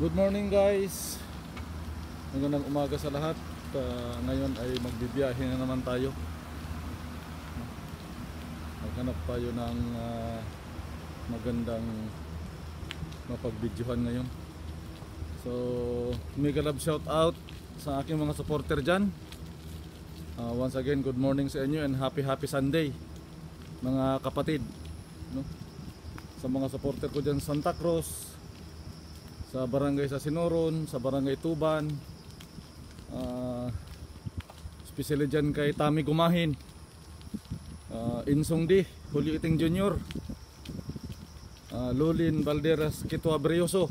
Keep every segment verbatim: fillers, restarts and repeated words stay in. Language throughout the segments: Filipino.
Good morning guys. Magandang umaga sa lahat. Uh, ngayon ay magbibiyahe na naman tayo. Maghanap tayo ng uh, magandang mapagbidyuhan ngayon. So, mega love shout out sa aking mga supporter dyan. Uh, once again, good morning sa inyo and happy happy Sunday mga kapatid, no? Sa mga supporter ko dyan Santa Cruz, sa barangay sa Sinoron, sa barangay Tuban, uh, especially dyan kay Tami Gumahin, uh, Insong Di, Julio Iting Junior, uh, Lulin Valderas Kitwa Brioso,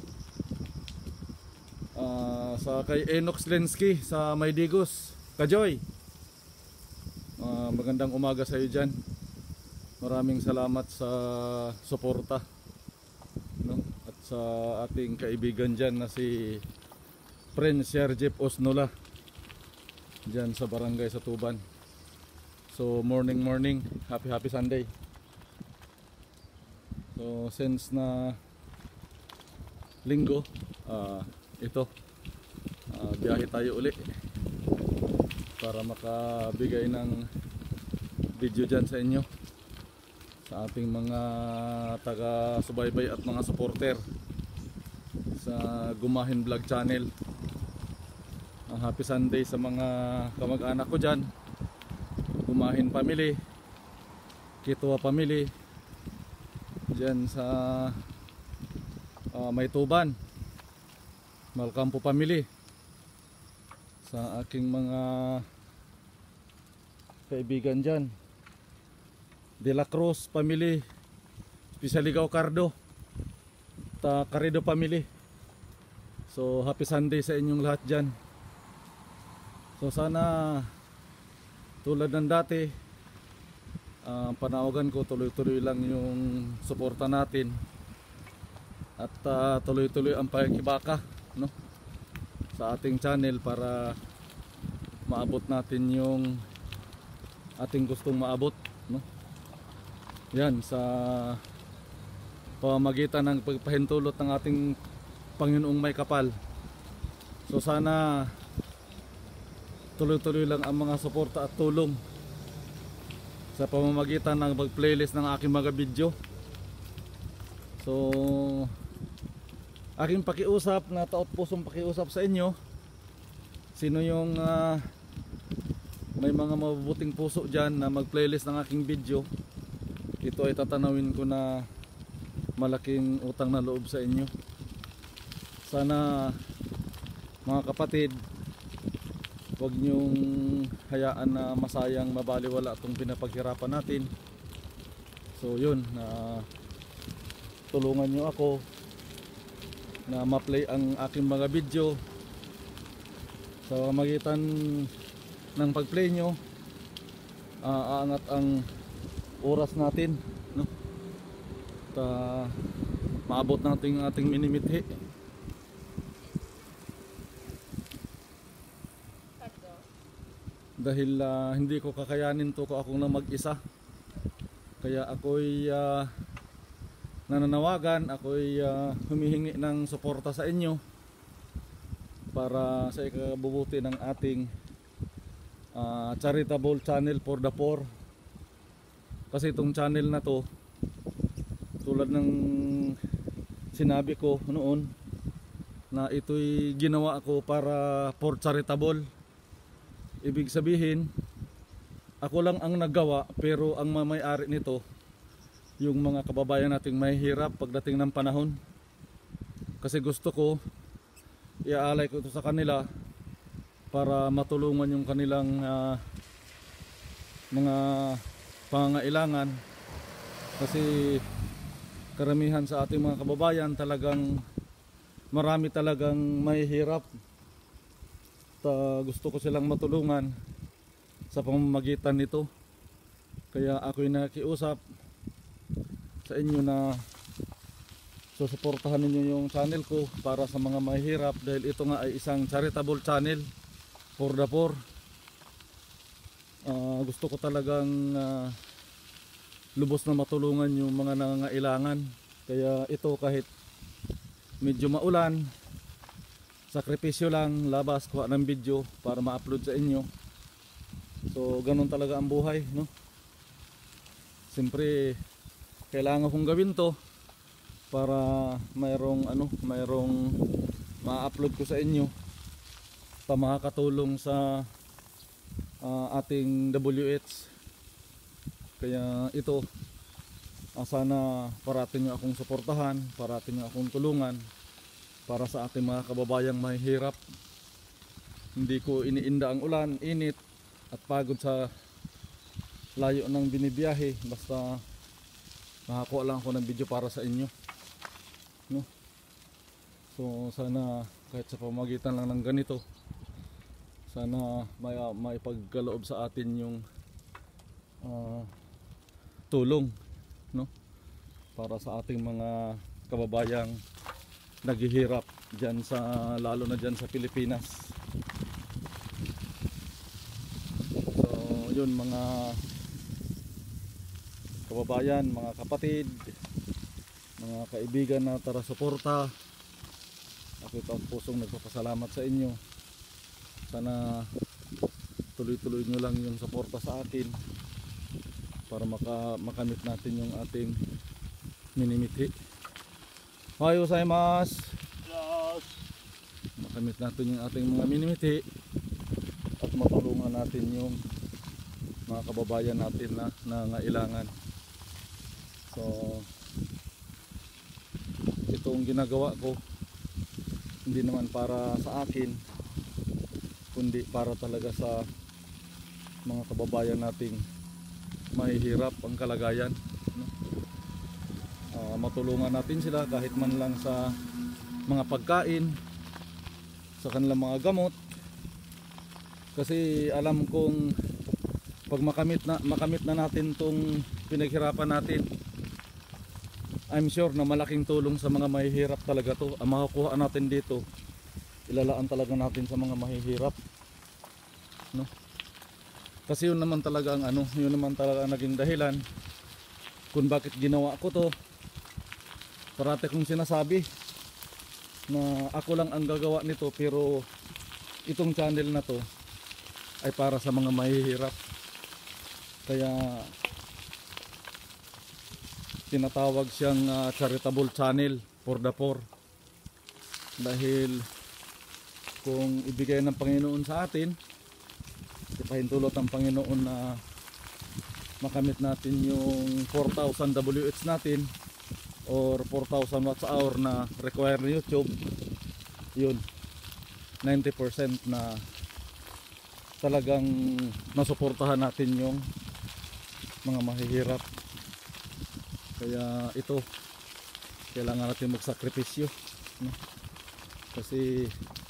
uh, sa kay Enox Lensky sa Maydigos, Kajoy, uh, magandang umaga sa iyo dyan. Maraming salamat sa suporta, no? At sa ating kaibigan dyan na si Prince Sergep Osnola dyan sa barangay sa Tuban. So morning morning, happy happy Sunday. So since na linggo, uh, ito uh, biyahe tayo uli para makabigay ng video dyan sa inyo, sa ating mga taga-subaybay at mga supporter sa Gumahin Vlog Channel. Ang happy Sunday sa mga kamag-anak ko dyan, Gumahin family, Kitwa family dyan sa uh, Maytuban, Malcampo family, sa aking mga kaibigan dyan De La Cruz family, Pisaligaw Cardo, ta Carido family. So happy Sunday sa inyong lahat dyan. So sana tulad ng dati, uh, panawagan ko, tuloy-tuloy lang yung suporta natin at uh, tuloy-tuloy ang pakikibaka, no, sa ating channel para maabot natin yung ating gustong maabot, no. Yan, sa pamamagitan ng pagpahintulot ng ating Panginoong may kapal. So sana tuloy-tuloy lang ang mga suporta at tulong sa pamamagitan ng pag-playlist ng aking mga video. So aking pakiusap, na taot pusong pakiusap sa inyo, sino yung uh, may mga mabubuting puso dyan na mag-playlist ng aking video, ito ay tatanawin ko na malaking utang na loob sa inyo. Sana mga kapatid, huwag nyong hayaan na masayang mabaliwala itong pinapaghirapan natin. So yun, na tulungan nyo ako na ma-play ang aking mga video. Sa magitan ng pag-play nyo, uh, aangat ang oras natin, no? Ta maabot natin ang ating minimithi. Dahil uh, hindi ko kakayanin to ko akong lang mag-isa. Kaya ako'y uh, nananawagan, ako'y uh, humihingi ng suporta sa inyo para sa ikabubuti ng ating uh, charitable channel for the poor. Kasi itong channel na to, tulad ng sinabi ko noon, na ito'y ginawa ako para for charitable. Ibig sabihin, ako lang ang naggawa, pero ang may-ari nito yung mga kababayan nating mahihirap pagdating ng panahon. Kasi gusto ko iaalay ko ito sa kanila para matulungan yung kanilang uh, mga pangangailangan. Kasi karamihan sa ating mga kababayan talagang marami talagang mahihirap. Ta gusto ko silang matulungan sa pamamagitan nito. Kaya ako'y nakiusap sa inyo na susuportahan ninyo yung channel ko para sa mga mahihirap, dahil ito nga ay isang charitable channel for the poor. Uh, gusto ko talagang uh, lubos na matulungan yung mga nangangailangan. Kaya ito, kahit medyo maulan, sakripisyo lang, labas, kuha ng video para ma-upload sa inyo. So ganun talaga ang buhay, no? Siyempre kailangan kong gawin to para mayroong ano, mayroong ma-upload ko sa inyo pa makakatulong sa uh, ating W H. Kaya ito, uh, sana parating nyo akong suportahan, parating nyo akong tulungan para sa ating mga kababayang mahihirap. Hindi ko iniinda ang ulan, init at pagod sa layo ng binibiyahe, basta makakuha lang ako ng video para sa inyo, no? So sana kahit sa pamamagitan lang ng ganito, sana may, may pagkaloob sa atin yung uh, tulong, no? Para sa ating mga kababayang naghihirap dyan sa, lalo na dyan sa Pilipinas. So yun mga kababayan, mga kapatid, mga kaibigan na tara suporta, ako ito ang pusong nagpapasalamat sa inyo. Sana tuloy-tuloy nyo lang yung suporta sa akin para maka, makamit natin yung ating minimithi. Hayo gozaimasu. Makamit natin yung ating mga minimithi at matulungan natin yung mga kababayan natin na nangailangan. So itong ginagawa ko hindi naman para sa akin, kundi para talaga sa mga kababayan nating mahihirap ang kalagayan, no? Uh, matulungan natin sila kahit man lang sa mga pagkain, sa kanilang mga gamot, kasi alam kong pag makamit na, makamit na natin tong pinaghirapan natin, I'm sure na malaking tulong sa mga mahihirap talaga to. Ang makukuha natin dito, ilalaan talaga natin sa mga mahihirap, no? Kasi yun naman talaga ang ano, yun naman talaga ang naging dahilan kung bakit ginawa ko to. Parati kong sinasabi na ako lang ang gagawa nito, pero itong channel na to ay para sa mga mahihirap. Kaya tinatawag siyang uh, charitable channel for the poor, dahil kung ibigay ng Panginoon sa atin, ipahintulot ng Panginoon na makamit natin yung four thousand W H natin or four thousand watts hour na require ni YouTube, yun ninety percent na talagang nasuportahan natin yung mga mahihirap. Kaya ito, kailangan natin magsakripisyo, no? Kasi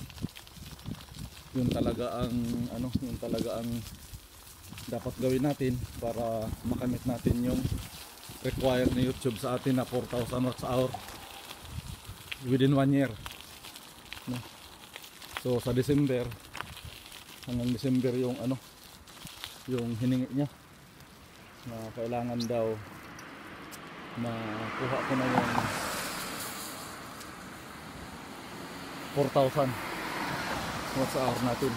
yun talaga ang ano, yun talaga ang dapat gawin natin para makamit natin yung required ni YouTube sa atin na four thousand watts hour within one year, no? So sa December, hanggang December yung ano, yung hiningi niya na kailangan daw makuha ko na yung four thousand watts hour natin.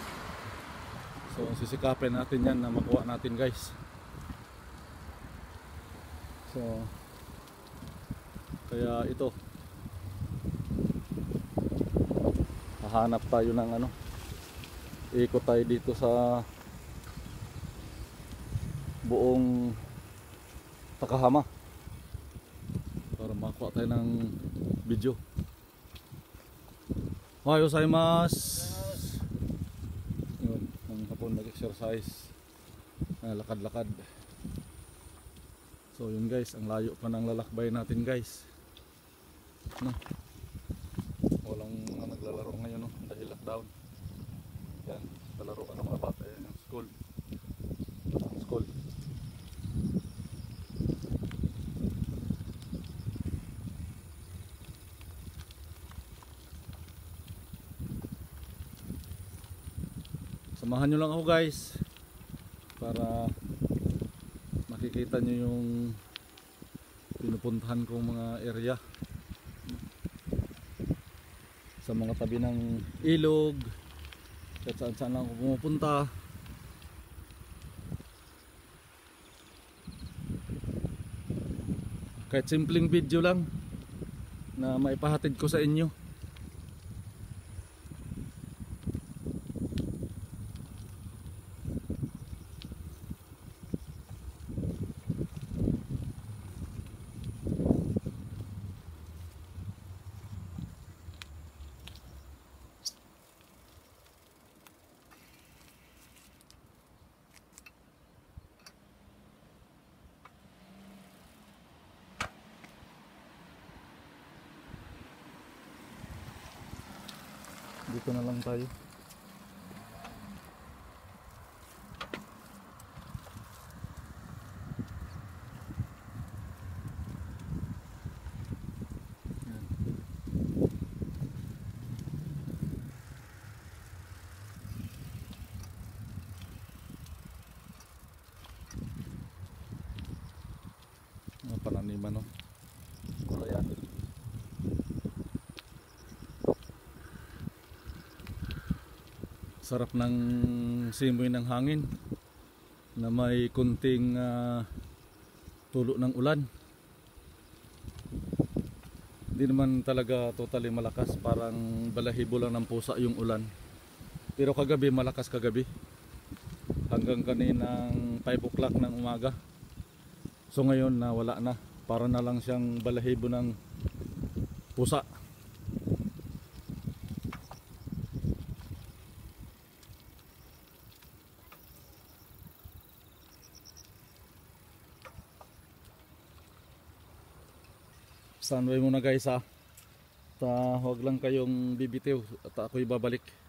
So sisikapin natin yan na makuha natin, guys. So kaya ito, hahanap tayo ng ano, ikot tayo dito sa buong Takahama para makuha tayo ng video. Ohayo gozaimasu. Yun, ng hapon nag-exercise, lakad-lakad. So yun, guys, ang layo pa ng lalakbay natin, guys, no? Walang mga naglalaro ngayon, no? Dahil lockdown. Yan, lalaro ka ng mga bata, yan yung school. School. Samahan nyo lang ako, guys, para makikita nyo yung pinupuntahan kong mga area. sa mga tabi ng ilog, at saan saan lang ako pumupunta. Kahit simpleng video lang na maipahatid ko sa inyo. Dito na lang tayo. Yan. Mga pananiman, no? Ayan. Sarap ng simoy ng hangin na may kunting uh, tulo ng ulan. Hindi naman talaga totally malakas, parang balahibo lang ng pusa yung ulan. Pero kagabi malakas kagabi. Hanggang kaninang five o'clock ng umaga. So ngayon na wala na, para na lang siyang balahibo ng pusa. Standby muna guys ha. Ta, huwag lang kayong bibitiw at ako'y babalik.